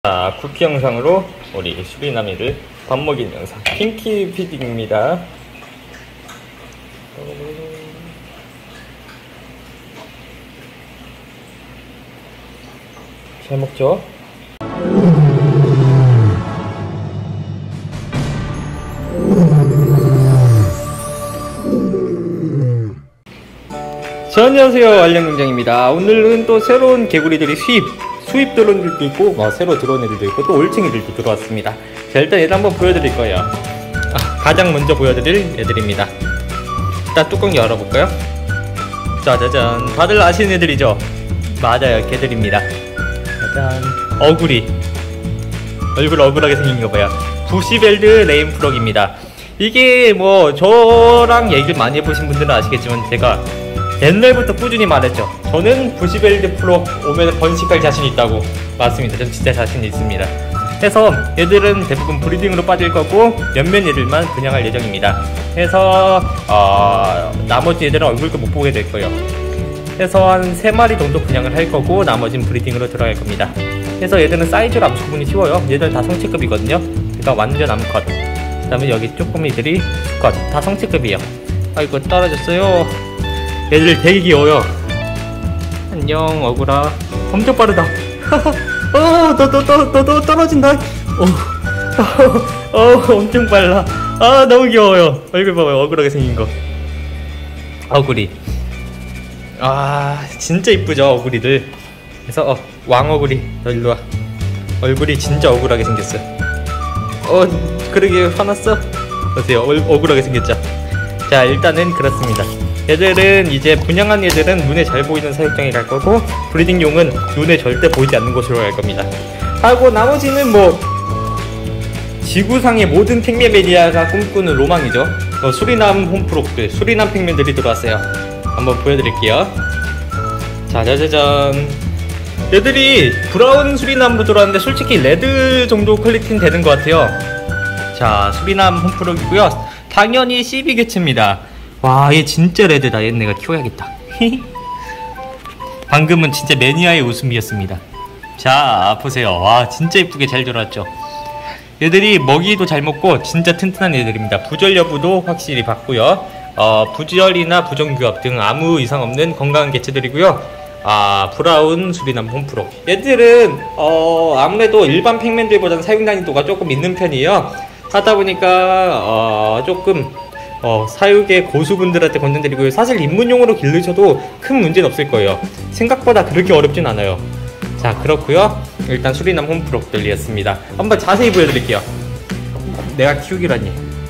자, 쿠키 영상으로 우리 수리남이를 밥 먹이는 영상 핑키 피딩입니다. 잘 먹죠? 자, 안녕하세요, 알령농장입니다. 오늘은 또 새로운 개구리들이 수입 드론들도 있고 새로 들어온 애들도 있고 또 올챙이들도 들어왔습니다. 자, 일단 얘들 한번 보여드릴 거예요. 가장 먼저 보여드릴 애들입니다. 일단 뚜껑 열어볼까요? 짜자잔, 다들 아시는 애들이죠? 맞아요, 걔들입니다. 짜잔, 어구리. 얼굴 억울하게 생긴 거 봐요. 부시벨드 레인프록입니다. 이게 뭐 저랑 얘기를 많이 해보신 분들은 아시겠지만 제가 옛날부터 꾸준히 말했죠. 저는 부시벨드 프록 오면 번식할 자신 있다고. 맞습니다. 전 진짜 자신 있습니다. 해서 얘들은 대부분 브리딩으로 빠질 거고 몇몇 얘들만 분양할 예정입니다. 해서 나머지 얘들은 얼굴도 못 보게 될 거예요. 해서 한 3마리 정도 분양을 할 거고 나머지는 브리딩으로 들어갈 겁니다. 그래서 얘들은 사이즈로 암수 구분이 쉬워요. 얘들은 다 성체급이거든요. 그러니까 완전 암컷. 그 다음에 여기 쪼꼬미들이 수컷. 다 성체급이에요. 아이고, 떨어졌어요. 얘들 되게 귀여워요. 안녕, 어구라. 엄청 빠르다. 너 떨어진다. 엄청 빨라. 너무 귀여워요. 얼굴 봐봐요, 억울하게 생긴 거. 어구리. 진짜 이쁘죠, 어구리들. 그래서 왕어구리, 너 일로와. 얼굴이 진짜 억울하게 생겼어. 그러게 화났어? 보세요, 억울하게 생겼죠. 자, 일단은 그렇습니다. 얘들은 이제 분양한 얘들은 눈에 잘 보이는 사육장에 갈 거고 브리딩용은 눈에 절대 보이지 않는 곳으로 갈 겁니다. 하고 나머지는 뭐 지구상의 모든 팽맨 매니아가 꿈꾸는 로망이죠. 수리남 홈프록들, 수리남 팽맨들이 들어왔어요. 한번 보여드릴게요. 짜자자잔. 얘들이 브라운 수리남으로 들어왔는데 솔직히 레드 정도 퀄리티는 되는 것 같아요. 자, 수리남 홈프록이고요. 당연히 CB 개체입니다. 와, 얘 진짜 레드다. 얘는 내가 키워야겠다. 방금은 진짜 매니아의 웃음이었습니다. 자, 보세요. 와, 진짜 이쁘게 잘 들어왔죠. 얘들이 먹이도 잘 먹고 진짜 튼튼한 애들입니다. 부절 여부도 확실히 봤고요. 부절이나 부정규합 등 아무 이상 없는 건강한 개체들이고요. 브라운 수리남 홈프록. 얘들은 아무래도 일반 팽맨들보다는 사육 난이도가 조금 있는 편이에요. 하다 보니까 조금 사육의 고수분들한테 권장드리고요. 사실 입문용으로 기르셔도 큰 문제는 없을 거예요. 생각보다 그렇게 어렵진 않아요. 자, 그렇고요. 일단 수리남 홈프록들이었습니다. 한번 자세히 보여드릴게요. 내가 키우기라니.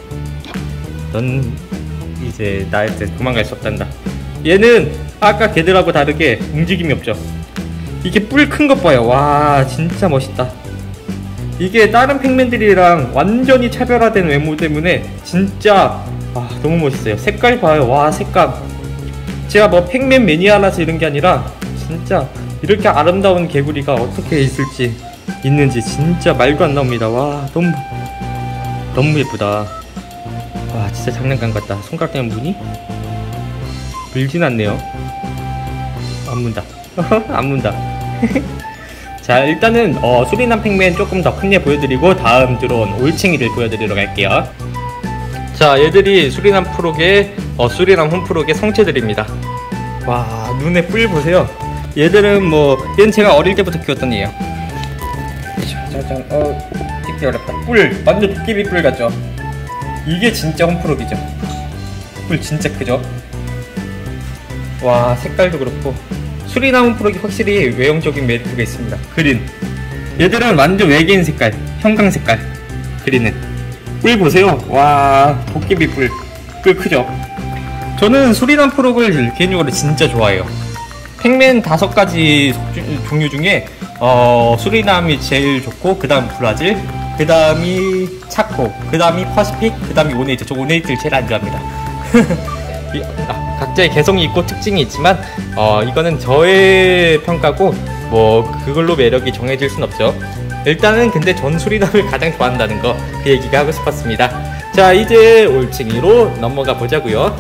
넌 이제 나한테 도망갈 수 없단다. 얘는 아까 걔들하고 다르게 움직임이 없죠. 이게 뿔 큰 것 봐요. 와, 진짜 멋있다. 이게 다른 팽맨들이랑 완전히 차별화된 외모 때문에 진짜 너무 멋있어요. 색깔 봐요. 와, 색감. 제가 뭐 팽맨 매니아라서 이런 게 아니라 진짜 이렇게 아름다운 개구리가 어떻게 있는지 진짜 말도 안 나옵니다. 와, 너무 예쁘다. 와, 진짜 장난감 같다. 손가락 때문에 무니? 물진 않네요. 안 문다. 안 문다. 자, 일단은 수리남 팽맨 조금 더 큰 애 보여드리고 다음 들어온 올챙이를 보여드리러 갈게요. 자, 얘들이 수리남 프록의 수리남 홈프록의 성체들입니다. 와, 눈에 뿔 보세요. 얘들은 얘는 제가 어릴 때부터 키웠던 애예요. 짜잔. 찍기 어렵다. 뿔 완전 도깨비 뿔 같죠? 이게 진짜 홈프록이죠. 뿔 진짜 크죠? 와, 색깔도 그렇고 수리남 홈프록이 확실히 외형적인 메리트가 있습니다. 그린. 얘들은 완전 외계인 색깔, 형광 색깔. 그린은 뿔 보세요. 와, 도깨비 뿔 크죠? 저는 수리남 프록을 개인적으로 진짜 좋아해요. 팽맨 5가지 종류 중에 수리남이 제일 좋고, 그 다음 브라질, 그 다음이 차코, 그 다음이 퍼시픽, 그 다음이 오네이트. 저 오네이트를 제일 안 좋아합니다. 각자의 개성이 있고 특징이 있지만 이거는 저의 평가고 그걸로 매력이 정해질 순 없죠. 일단은 근데 전 수리남을 가장 좋아한다는 거, 그 얘기가 하고 싶었습니다. 자, 이제 올챙이로 넘어가 보자고요.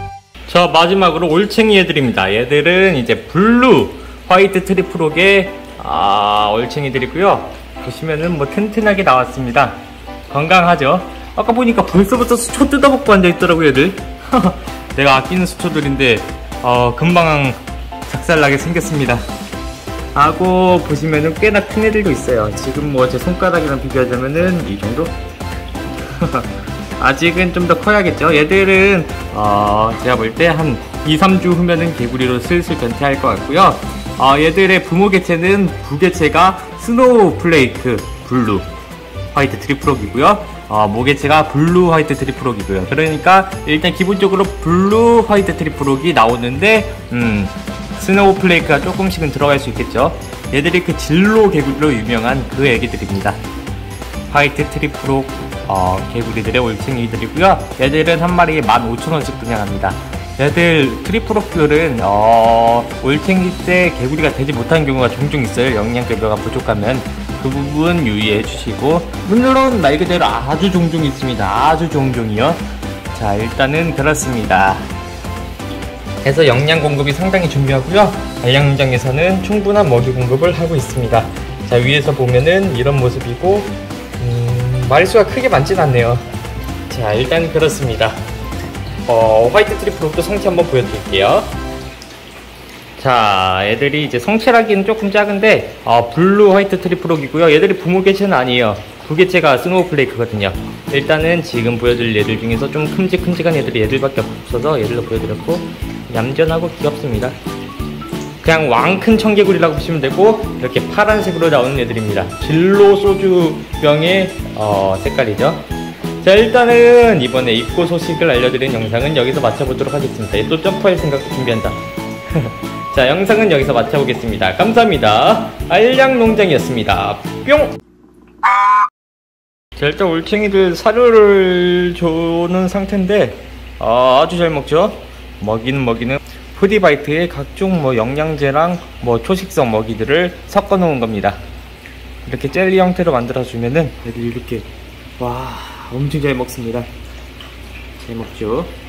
자, 마지막으로 올챙이 애들입니다. 얘들은 이제 블루 화이트 트리프록의 얼챙이들이고요. 보시면은 뭐 튼튼하게 나왔습니다. 건강하죠? 아까 보니까 벌써부터 수초 뜯어먹고 앉아있더라고요, 얘들. 내가 아끼는 수초들인데 금방 작살나게 생겼습니다. 하고 보시면은 꽤나 큰 애들도 있어요. 지금 뭐 제 손가락이랑 비교하자면은 이 정도? 아직은 좀 더 커야겠죠. 얘들은 제가 볼 때 한 2-3주 후면은 개구리로 슬슬 변태할 것 같고요. 얘들의 부모 개체는 부개체가 스노우 플레이크 블루 화이트 트리프록이고요. 모개체가 블루 화이트 트리프록이고요. 그러니까 일단 기본적으로 블루 화이트 트리프록이 나오는데 스노우 플레이크가 조금씩은 들어갈 수 있겠죠. 얘들이 그 진로 개구리로 유명한 그 애기들입니다. 화이트 트리프록 개구리들의 올챙이들이고요. 얘들은 한 마리에 15,000원씩 분양합니다. 얘들 트리프록들은 올챙이 때 개구리가 되지 못하는 경우가 종종 있어요. 영양급여가 부족하면 그 부분 유의해 주시고, 물론 말 그대로 아주 종종 있습니다. 아주 종종이요. 자, 일단은 그렇습니다. 그래서 영양 공급이 상당히 중요하고요. 단량농장에서는 충분한 먹이 공급을 하고 있습니다. 자, 위에서 보면은 이런 모습이고 마리수가 크게 많진 않네요. 자, 일단 그렇습니다. 화이트 트리프록도 성체 한번 보여드릴게요. 자, 애들이 이제 성체라기는 조금 작은데 블루 화이트 트리프록이고요. 얘들이 부모 개체는 아니에요. 부개체가 스노우 플레이크거든요. 일단은 지금 보여드릴 얘들 중에서 좀 큼직큼직한 애들이 얘들밖에 없어서 얘들도 보여드렸고, 얌전하고 귀엽습니다. 그냥 왕큰 청개구리라고 보시면 되고, 이렇게 파란색으로 나오는 애들입니다. 진로 소주병의 색깔이죠. 자, 일단은 이번에 입고 소식을 알려드린 영상은 여기서 마쳐보도록 하겠습니다. 얘 또 점프할 생각도 준비한다. 자, 영상은 여기서 마쳐보겠습니다. 감사합니다. 알량농장이었습니다. 뿅! 자, 일단 올챙이들 사료를 주는 상태인데 아주 잘 먹죠. 먹이는 푸디바이트에 각종 뭐 영양제랑 뭐 초식성 먹이들을 섞어 놓은 겁니다. 이렇게 젤리 형태로 만들어 주면은 애들이 이렇게 와 엄청 잘 먹습니다. 잘 먹죠.